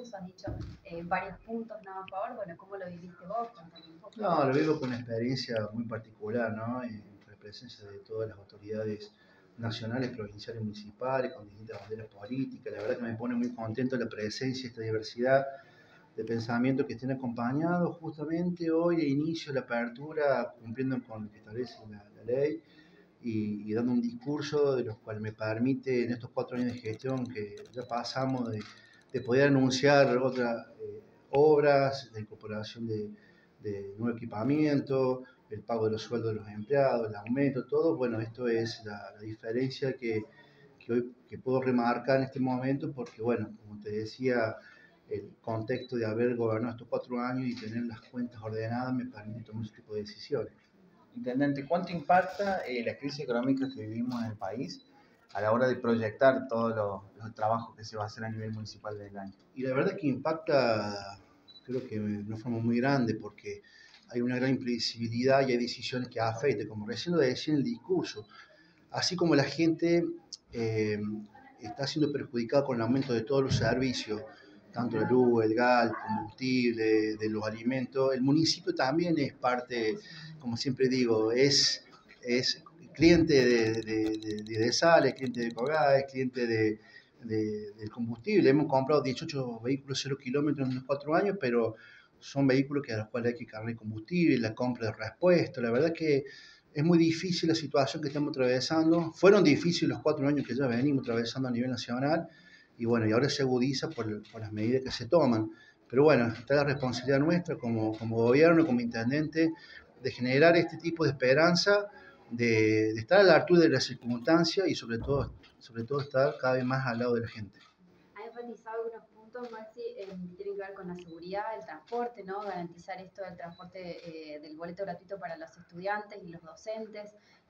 discurso, has dicho varios puntos no a favor. Bueno, ¿cómo lo viviste vos? Contame un poco. No, lo vivo con una experiencia muy particular, ¿no? En presencia de todas las autoridades nacionales, provinciales, municipales, con distintas banderas políticas. La verdad que me pone muy contento la presencia, esta diversidad de pensamientos que estén acompañados justamente hoy de inicio la apertura, cumpliendo con lo que establece la ley y dando un discurso de los cuales me permite en estos 4 años de gestión que ya pasamos de poder anunciar otras obras, la incorporación de nuevo equipamiento, el pago de los sueldos de los empleados, el aumento, todo. Bueno, esto es la diferencia que hoy que puedo remarcar en este momento porque, bueno, como te decía, el contexto de haber gobernado estos 4 años y tener las cuentas ordenadas me permite tomar ese tipo de decisiones. Intendente, ¿cuánto impacta la crisis económica que vivimos en el país a la hora de proyectar todos los trabajos que se va a hacer a nivel municipal del año? Y la verdad es que impacta, creo que de una forma muy grande, porque hay una gran imprevisibilidad y hay decisiones que afectan, como recién lo decía en el discurso, así como la gente eh, está siendo perjudicada con el aumento de todos los servicios, tanto la luz, el gas, el combustible, de los alimentos, el municipio también es parte, como siempre digo, es cliente de sal, es cliente de Cogás, es cliente del combustible. Hemos comprado 18 vehículos 0 kilómetros en los 4 años, pero son vehículos a los cuales hay que cargar combustible, la compra de repuestos. La verdad que es muy difícil la situación que estamos atravesando. Fueron difíciles los 4 años que ya venimos atravesando a nivel nacional y bueno, y ahora se agudiza por las medidas que se toman. Pero bueno, está la responsabilidad nuestra como gobierno, como intendente, de generar este tipo de esperanza, de estar a la altura de las circunstancias y sobre todo estar cada vez más al lado de la gente. Has enfatizado algunos puntos, Maxi, que tienen que ver con la seguridad, el transporte, ¿no? Garantizar esto del transporte del boleto gratuito para los estudiantes y los docentes,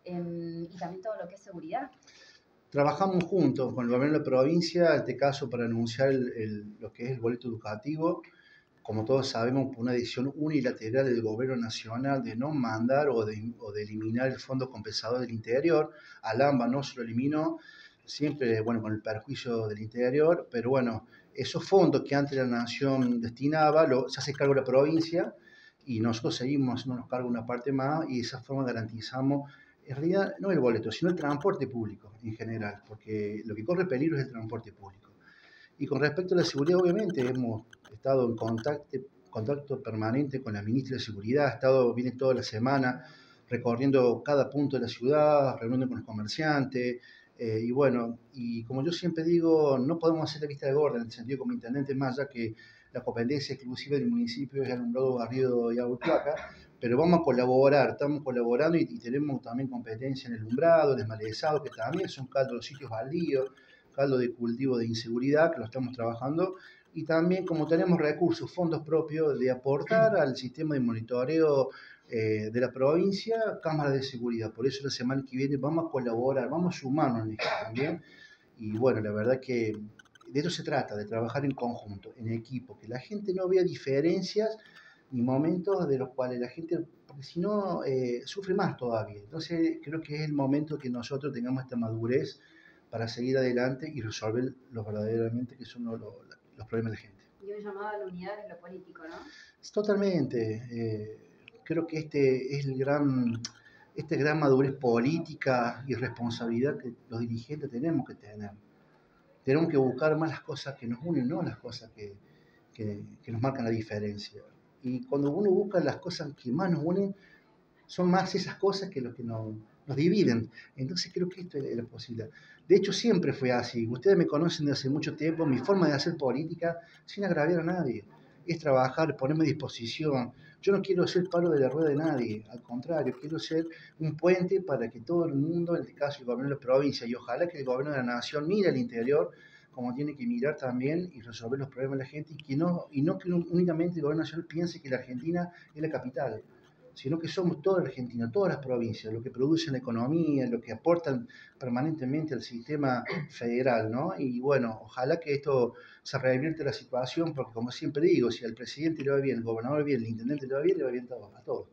y también todo lo que es seguridad. Trabajamos juntos con el gobierno de la provincia, en este caso para anunciar lo que es el boleto educativo. Como todos sabemos, por una decisión unilateral del gobierno nacional de no mandar o de eliminar el fondo compensador del interior, Alamba no se lo eliminó, siempre bueno, con el perjuicio del interior, pero bueno, esos fondos que antes la nación destinaba, se hace cargo de la provincia y nosotros seguimos haciéndonos cargo de una parte más y de esa forma garantizamos, en realidad no el boleto, sino el transporte público en general, porque lo que corre peligro es el transporte público. Y con respecto a la seguridad, obviamente hemos estado en contacto permanente con la ministra de Seguridad, viene toda la semana recorriendo cada punto de la ciudad, reuniendo con los comerciantes, y bueno, y como yo siempre digo, no podemos hacer la vista de gorda en el sentido como intendente, más ya que la competencia exclusiva del municipio es alumbrado, barrido y agua y placa, pero vamos a colaborar, estamos colaborando y tenemos también competencia en el alumbrado, desmalezado, que también son caldos los sitios baldíos, caldo de cultivo de inseguridad, que lo estamos trabajando, y también como tenemos recursos, fondos propios, de aportar al sistema de monitoreo de la provincia, cámaras de seguridad. Por eso la semana que viene vamos a colaborar, vamos a sumarnos en esto también. Y bueno, la verdad que de eso se trata, de trabajar en conjunto, en equipo, que la gente no vea diferencias ni momentos de los cuales la gente, porque si no, sufre más todavía. Entonces creo que es el momento que nosotros tengamos esta madurez para seguir adelante y resolver lo verdaderamente que son los problemas de la gente. Y un llamado a la unidad en lo político, ¿no? Totalmente. Creo que esta gran madurez política y responsabilidad que los dirigentes tenemos que tener. Tenemos que buscar más las cosas que nos unen, no las cosas que nos marcan la diferencia. Y cuando uno busca las cosas que más nos unen, son más esas cosas que lo que nos dividen. Entonces creo que esto es la posibilidad. De hecho, siempre fue así. Ustedes me conocen desde hace mucho tiempo. Mi forma de hacer política, sin agraviar a nadie, es trabajar, ponerme a disposición. Yo no quiero ser palo de la rueda de nadie. Al contrario, quiero ser un puente para que todo el mundo, en este caso el gobierno de la provincia, y ojalá que el gobierno de la nación mire al interior como tiene que mirar también y resolver los problemas de la gente y no que únicamente el gobierno nacional piense que la Argentina es la capital, sino que somos toda la Argentina, todas las provincias, lo que producen la economía, lo que aportan permanentemente al sistema federal, ¿no? Y bueno, ojalá que esto se revierte la situación, porque como siempre digo, si al presidente le va bien, al gobernador le va bien, al intendente le va bien a todos.